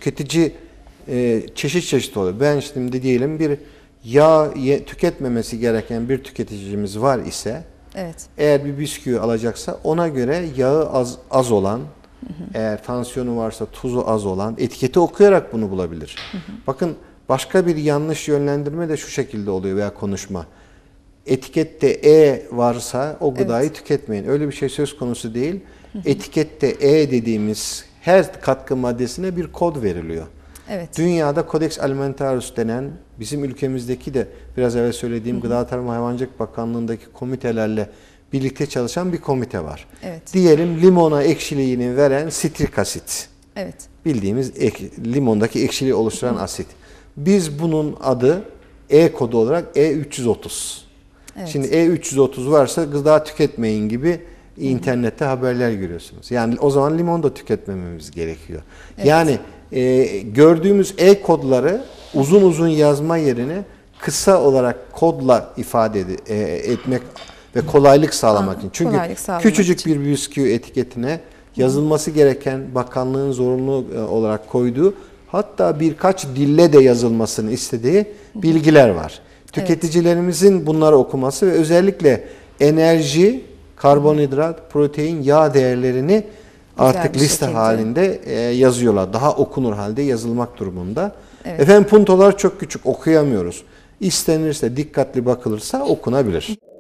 tüketici çeşit çeşit oluyor. Ben şimdi diyelim bir yağ tüketmemesi gereken bir tüketicimiz var ise, evet, eğer bir bisküvi alacaksa ona göre yağı az olan, eğer tansiyonu varsa tuzu az olan, etiketi okuyarak bunu bulabilir. Bakın, başka bir yanlış yönlendirme de şu şekilde oluyor veya konuşma. Etikette E varsa o gıdayı tüketmeyin. Öyle bir şey söz konusu değil. Etikette E dediğimiz her katkı maddesine bir kod veriliyor. evet. Dünyada Codex Alimentarius denen, bizim ülkemizdeki de biraz evvel söylediğim Gıda Tarım Hayvancılık Bakanlığı'ndaki komitelerle birlikte çalışan bir komite var. Evet. Diyelim limona ekşiliğini veren sitrik asit. Evet. Bildiğimiz limondaki ekşiliği oluşturan asit. Biz bunun adı E kodu olarak E330. Evet. Şimdi E330 varsa gıda tüketmeyin gibi internette haberler görüyorsunuz. Yani o zaman limon da tüketmememiz gerekiyor. Evet. Yani gördüğümüz E kodları uzun uzun yazma yerine kısa olarak kodla ifade etmek ve kolaylık sağlamak için. Çünkü küçücük bir bisküvi etiketine yazılması gereken, bakanlığın zorunlu olarak koyduğu, hatta birkaç dille de yazılmasını istediği bilgiler var. Tüketicilerimizin bunları okuması ve özellikle enerji, karbonhidrat, protein, yağ değerlerini artık liste halinde yazıyorlar. Daha okunur halde yazılmak durumunda. Evet. Efendim, puntolar çok küçük, okuyamıyoruz. İstenirse, dikkatli bakılırsa okunabilir.